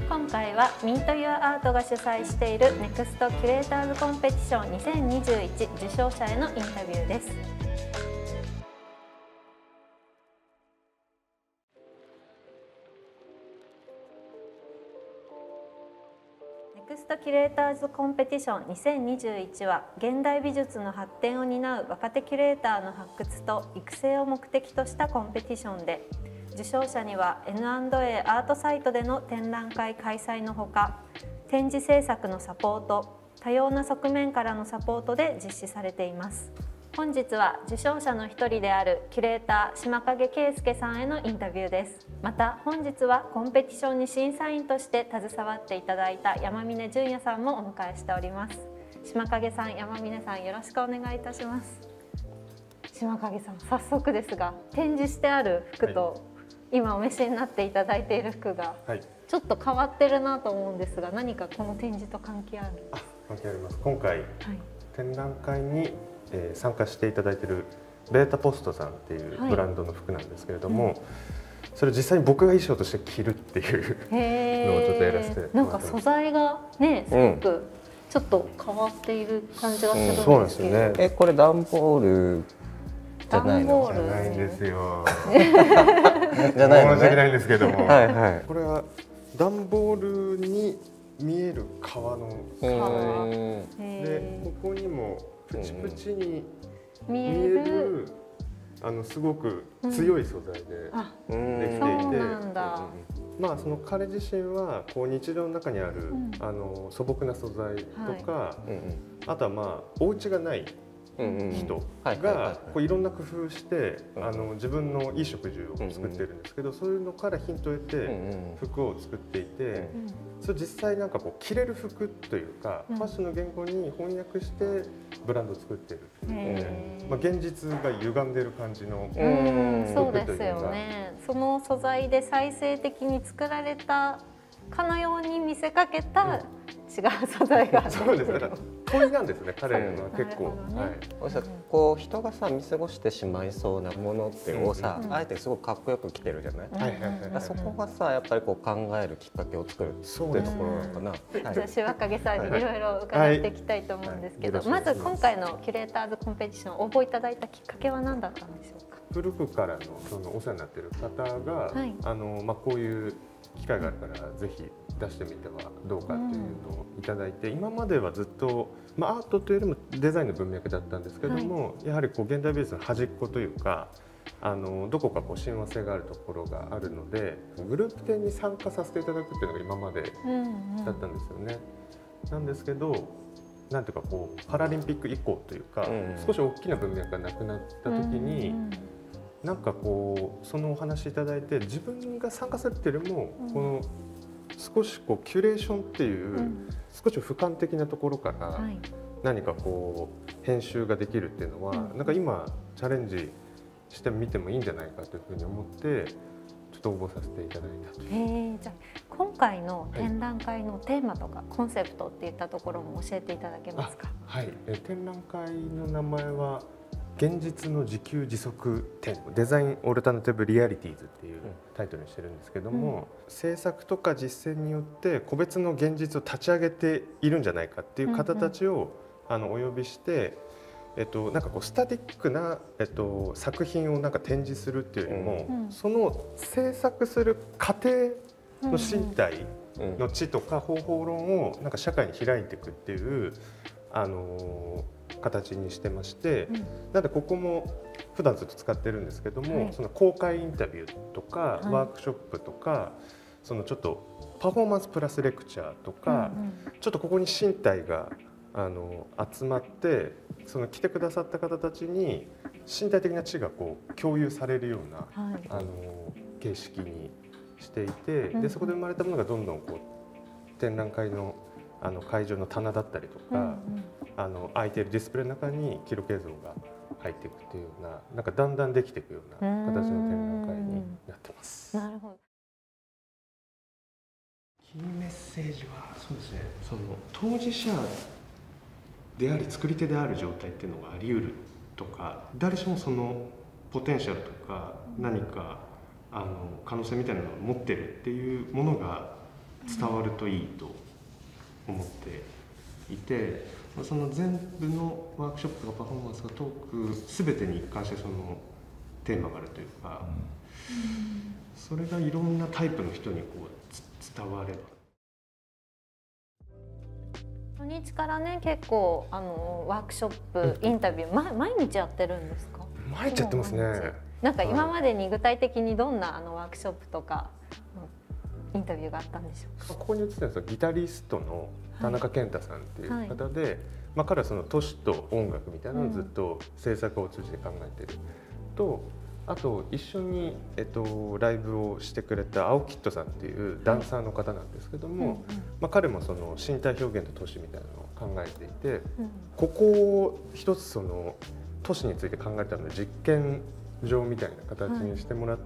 今回はミントユアアートが主催しているネクストキュレーターズコンペティション2021受賞者へのインタビューです。ネクストキュレーターズコンペティション2021は現代美術の発展を担う若手キュレーターの発掘と育成を目的としたコンペティションで、受賞者には N&A アートサイトでの展覧会開催のほか、展示制作のサポート、多様な側面からのサポートで実施されています。本日は受賞者の一人であるキュレーター島影圭介さんへのインタビューです。また本日はコンペティションに審査員として携わっていただいた山峰純也さんもお迎えしております。島影さん、山峰さん、よろしくお願いいたします。島影さん、早速ですが、展示してある服と、今お召しになっていただいている服がちょっと変わってるなと思うんですが、何かこの展示と関係ある？ 関係あります。今回、展覧会に参加していただいているベータポストさんっていうブランドの服なんですけれども、それを実際に僕が衣装として着るっていうのをちょっとやらせてもらってます。なんか素材がね、すごくちょっと変わっている感じがするんですけど、そうですね。 これ段ボールじゃないの？ じゃないんですよ。 じゃないのね。 申し訳ないんですけども、これは段ボールに見える革ので、ここにもプチプチに見えるすごく強い素材でできていて、まあその彼自身はこう日常の中にある素朴な素材とか、あとはまあお家がない人がこういろんな工夫して自分のいい食事を作ってるんですけど、そういうのからヒントを得て服を作っていて、それ実際なんかこう着れる服というかファッションの言語に翻訳してブランドを作ってるっていうので、まあ現実が歪んでる感じの服というか、 そうですよね。その素材で再生的に作られたかのように見せかけた違う素材がそうですね。問いなんですね、彼は結構。 こう人がさ見過ごしてしまいそうなものってをさ、あえてすごくかっこよく着てるじゃない。そこがさやっぱりこう考えるきっかけを作るっていうところなのかな。 じゃあ島影さんにいろいろ伺っていきたいと思うんですけど、まず今回のキュレーターズコンペティション応募いただいたきっかけは何だったんでしょうか？ 古くからのそのお世話になっている方が、まあこういう機会があるからぜひ出してみてはどうかというのをいただいて、今まではずっと、まあ、アートというよりもデザインの文脈だったんですけども、やはりこう現代美術の端っこというかどこかこう親和性があるところがあるので、グループ展に参加させていただくっていうのが今までだったんですよね。なんですけど、なんていうかこうパラリンピック以降というか、少し大きな文脈がなくなった時に、なんかこうそのお話いただいて、自分が参加するっていうよりもこの少しこうキュレーションっていう少し俯瞰的なところから何かこう編集ができるっていうのは、なんか今チャレンジしてみてもいいんじゃないかというふうに思ってちょっと応募させていただいたという。 じゃあ今回の展覧会のテーマとかコンセプトっていったところも教えていただけますか？ はい、展覧会の名前は現実の自給自足展、デザインオルタナティブリアリティーズっていうタイトルにしてるんですけども、制作とか実践によって個別の現実を立ち上げているんじゃないかっていう方たちをお呼びして、なんかこうスタティックな、作品をなんか展示するっていうよりも、その制作する過程の身体の知とか方法論をなんか社会に開いていくっていう形にしてまして、なのでここも普段ずっと使ってるんですけども、その公開インタビューとかワークショップとか、そのちょっとパフォーマンスプラスレクチャーとか、ちょっとここに身体が集まって、その来てくださった方たちに身体的な知がこう共有されるような、形式にしていて、でそこで生まれたものがどんどんこう展覧会の会場の棚だったりとか、空いているディスプレイの中に記録映像が入っていくっていうような、なんかだんだんできていくような形の展覧会になってます。 なるほど。 キーメッセージはそうですね、その当事者であり作り手である状態っていうのがあり得るとか、誰しもそのポテンシャルとか何か可能性みたいなのを持ってるっていうものが伝わるといいと思っていて、その全部のワークショップとかパフォーマンスがトーク全てに一貫してそのテーマがあるというか、それがいろんなタイプの人にこう伝われば。 初日からね、結構ワークショップ、インタビュー、毎日やってるんですか？ 毎日やってますね。 なんか今までに具体的にどんなワークショップとかインタビューがあったんでしょうか？ ここに映ってるのはギタリストの田中健太さんっていう方で、彼はその都市と音楽みたいなのをずっと制作を通じて考えてると、あと一緒に、ライブをしてくれた青キッドさんっていうダンサーの方なんですけども、彼もその身体表現と都市みたいなのを考えていて、ここを一つその都市について考えたので実験場みたいな形にしてもらって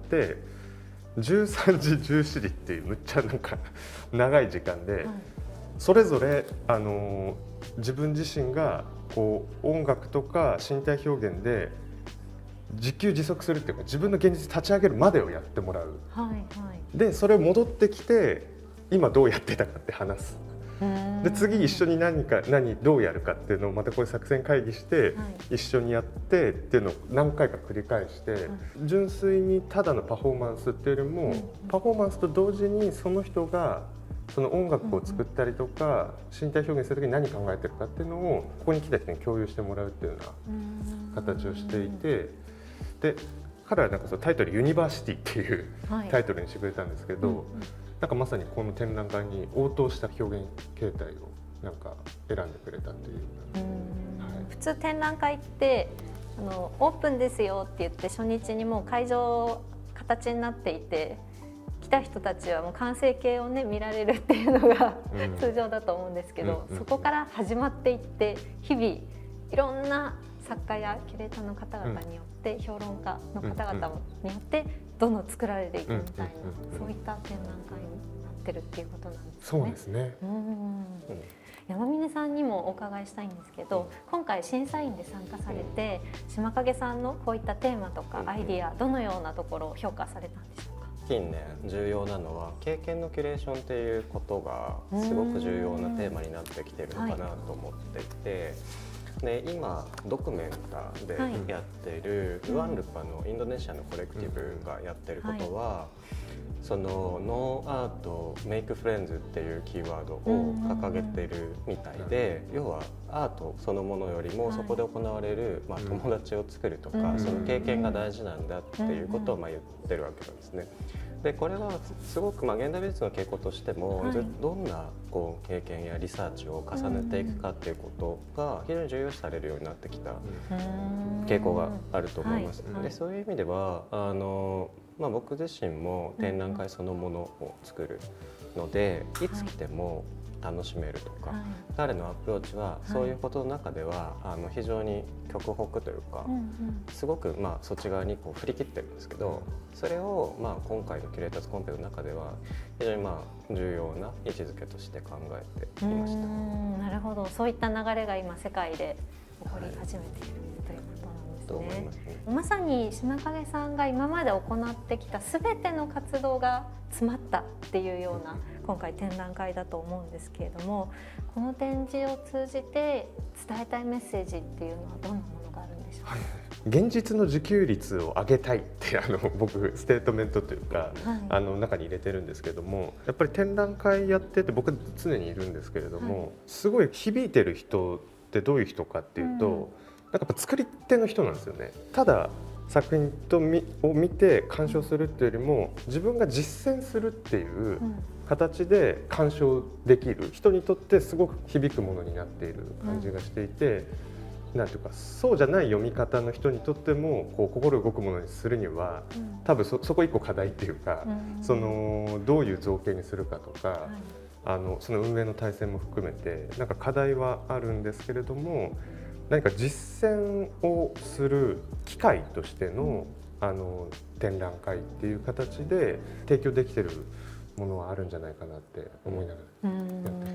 、13時14時っていうむっちゃなんか長い時間で、それぞれ自分自身がこう音楽とか身体表現で自給自足するっていうか、自分の現実立ち上げるまでをやってもらう、でそれを戻ってきて今どうやってたかって話す。で次一緒にどうやるかっていうのをまたこういう作戦会議して一緒にやってっていうのを何回か繰り返して、純粋にただのパフォーマンスっていうよりも、パフォーマンスと同時にその人がその音楽を作ったりとか身体表現する時に何考えてるかっていうのをここに来た人に共有してもらうっていうような形をしていて、で彼はなんかそのタイトル「ユニバーシティ」っていうタイトルにしてくれたんですけど、なんかまさにこの展覧会に応答した表現形態をなんか選んでくれたっていう。 普通展覧会ってオープンですよって言って初日にもう会場形になっていて、来た人たちはもう完成形をね見られるっていうのが通常だと思うんですけど、そこから始まっていって日々いろんな作家やキュレーターの方々によって、評論家の方々によってどんどん作られていくみたいな、そういった展覧会になってるっていうことなんですね。 そうですね。 山峰さんにもお伺いしたいんですけど、今回審査員で参加されて、島影さんのこういったテーマとかアイディア、どのようなところを評価されたんでしょうか？ 近年重要なのは経験のキュレーションっていうことがすごく重要なテーマになってきてるのかなと思っていて、で今ドキュメンターでやっているルアンルパのインドネシアのコレクティブがやってることは、そのノーアートメイクフレンズっていうキーワードを掲げてるみたいで、要はアートそのものよりもそこで行われる友達を作るとか、その経験が大事なんだっていうことを言ってるわけなんですね。でこれはすごく現代美術の傾向としても、どんな経験やリサーチを重ねていくかっていうことが非常に重要視されるようになってきた傾向があると思います。でそういう意味では僕自身も展覧会そのものを作るので、いつ来ても楽しめるとか、彼のアプローチはそういうことの中では非常に極北というか、すごくそっち側に振り切ってるんですけど、それを今回のキュレーターズコンペの中では非常に重要な位置づけとして考えていました。 なるほど、そういった流れが今世界で起こり始めているということなんですね。まさに島影さんが今まで行ってきた全ての活動が詰まったっていうような今回展覧会だと思うんですけれども、この展示を通じて伝えたいメッセージっていうのはどんなものがあるんでしょうか？ 現実の自給率を上げたいって僕ステートメントというか、中に入れてるんですけども、やっぱり展覧会やってて僕常にいるんですけれども、すごい響いてる人ってどういう人かっていうと、やっぱ作り手の人なんですよね。ただ作品を見て鑑賞するっていうよりも、自分が実践するっていう形で鑑賞できる人にとってすごく響くものになっている感じがしていて、なんていうかそうじゃない読み方の人にとっても心動くものにするには、多分そこ一個課題っていうか、どういう造形にするかとか、その運営の体制も含めてなんか課題はあるんですけれども、何か実践をする機会としての展覧会っていう形で提供できてるものはあるんじゃないかなって思いながらやってます。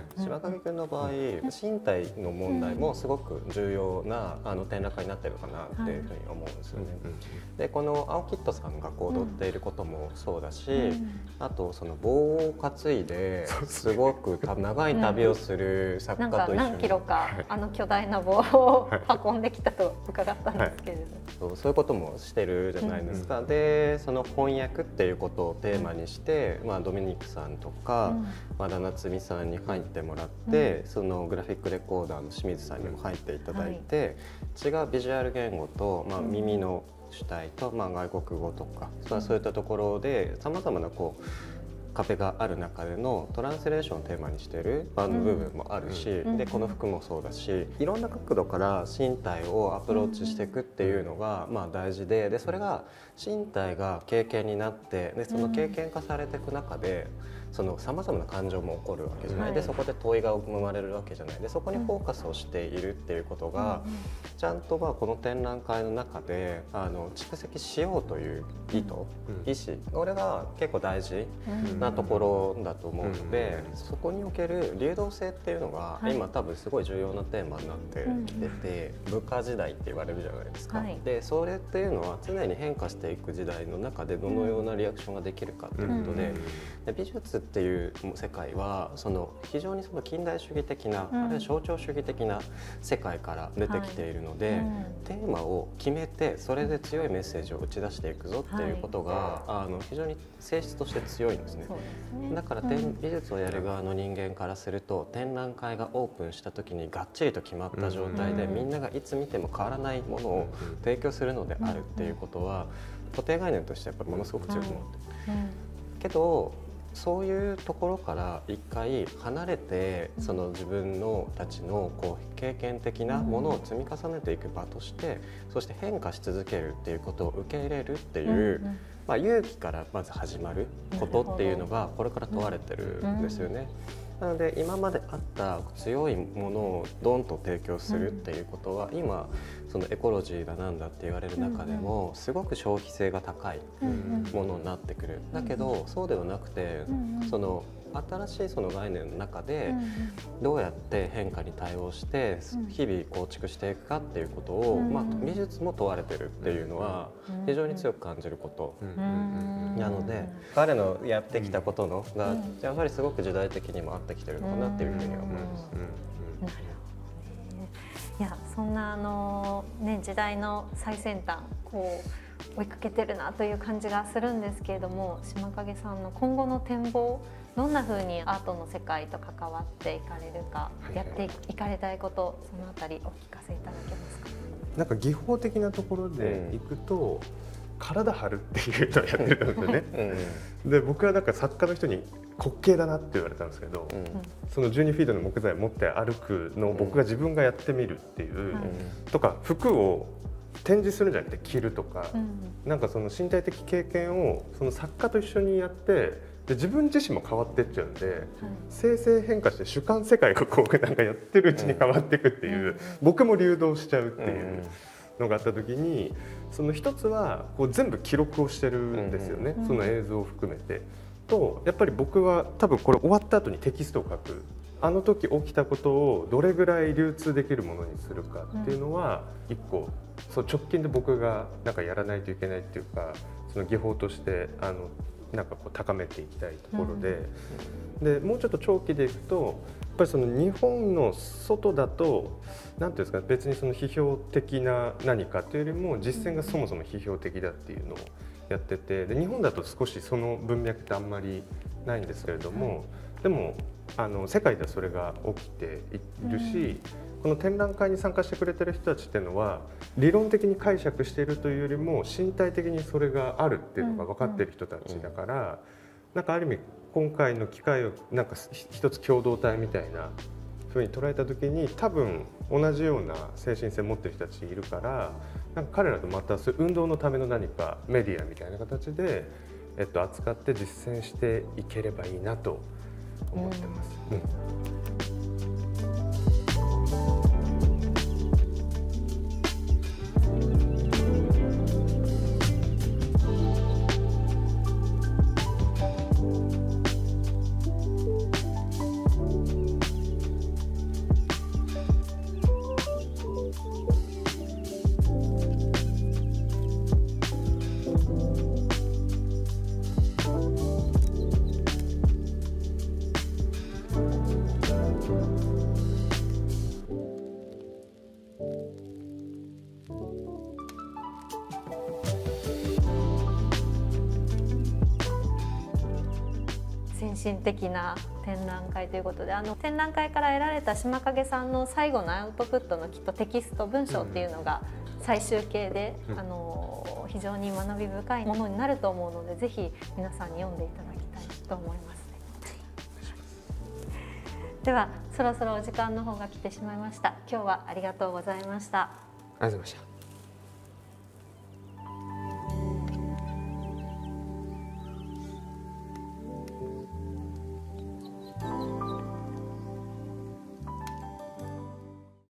柴影君の場合、身体の問題もすごく重要な展覧会になってるかなっていうふうに思うんですよね。でこの青キッドさんが踊っていることもそうだし、あとその棒を担いですごく長い旅をする作家と一緒に何キロか巨大な棒を運んできたと伺ったんですけれど、 そういうこともしてるじゃないですか。でその翻訳っていうことをテーマにして、ドミニクさんとか和田夏美さんに入ってもらって、そのグラフィックレコーダーの清水さんにも入っていただいて、違うビジュアル言語と、耳の主体と、外国語とか、そういったところでさまざまな壁がある中でのトランスレーションをテーマにしている部分もあるし、でこの服もそうだし、いろんな角度から身体をアプローチしていくっていうのが大事で、それが身体が経験になって、でその経験化されていく中でさまざまな感情も起こるわけじゃない、でそこで問いが生まれるわけじゃない、でそこにフォーカスをしているっていうことがちゃんとこの展覧会の中で蓄積しようという意思、これが結構大事なところだと思うので、そこにおける流動性っていうのが今多分すごい重要なテーマになってきてて、文化時代って言われるじゃないですか。でそれっていうのは常に変化していく時代の中でどのようなリアクションができるかっていうことで、美術っていう世界は非常に近代主義的な、あるいは象徴主義的な世界から出てきているので、テーマを決めてそれで強いメッセージを打ち出していくぞっていうことが、非常に性質として強いんですね。だから美術をやる側の人間からすると、展覧会がオープンした時にがっちりと決まった状態で、みんながいつ見ても変わらないものを提供するのであるっていうことは固定概念としてやっぱりものすごく強く持ってる。けどそういうところから一回離れて、自分のたちの経験的なものを積み重ねていく場として、そして変化し続けるっていうことを受け入れるっていう、勇気からまず始まることっていうのがこれから問われてるんですよね。なので今まであった強いものをドンと提供するっていうことは、今エコロジーだなんだって言われる中でもすごく消費性が高いものになってくる。だけどそうではなくて、新しい概念の中でどうやって変化に対応して日々構築していくかっていうことを、美術も問われてるっていうのは非常に強く感じることなので、彼のやってきたことのがやはりすごく時代的にも合ってきてるのかなっていうふうには思います。 いや、そんな時代の最先端追いかけてるなという感じがするんですけれども、島影さんの今後の展望、どんな風にアートの世界と関わっていかれるか、やっていかれたいこと、そのあたりお聞かせいただけますか。 なんか技法的なところでいくと、体張るっていうのをやってるんですよね。で僕はなんか作家の人に滑稽だなって言われたんですけど、その12フィートの木材を持って歩くのを僕が自分がやってみるっていう、とか服を展示するんじゃなくて着るとか、なんか身体的経験を作家と一緒にやって、で自分自身も変わっていっちゃうんで、生成変化して主観世界がなんかやってるうちに変わっていくっていう、僕も流動しちゃうっていうのがあった時に、一つは全部記録をしてるんですよね、その映像を含めて。とやっぱり僕は多分これ終わった後にテキストを書く、あの時起きたことをどれぐらい流通できるものにするかっていうのは一個直近で僕がなんかやらないといけないっていうか、技法としてなんか高めていきたいところで、でもうちょっと長期でいくと、やっぱり日本の外だと何ていうんですか、別に批評的な何かというよりも実践がそもそも批評的だっていうのをやってて、で日本だと少しその文脈ってあんまりないんですけれども、でも世界ではそれが起きているし、この展覧会に参加してくれてる人たちっていうのは理論的に解釈しているというよりも身体的にそれがあるっていうのが分かっている人たちだから、なんかある意味今回の機会をなんか一つ共同体みたいなふうに捉えた時に、多分同じような精神性を持っている人たちいるから、なんか彼らとまたそういう運動のための何かメディアみたいな形で、扱って実践していければいいなと思ってます。 先進的な展覧会ということで、展覧会から得られた島影さんの最後のアウトプットのきっとテキスト文章っていうのが最終形で、非常に学び深いものになると思うので、ぜひ皆さんに読んでいただきたいと思いますね。ではそろそろお時間の方が来てしまいました。今日はありがとうございました。 ありがとうございました。